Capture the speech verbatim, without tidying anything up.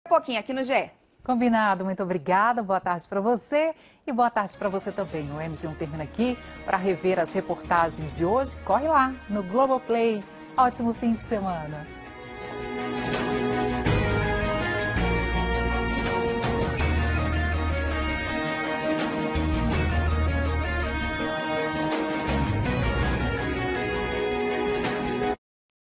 pouquinho aqui no G. Combinado, muito obrigada, boa tarde para você e boa tarde para você também. O M G um termina aqui. Para rever as reportagens de hoje, corre lá no Globoplay. Ótimo fim de semana.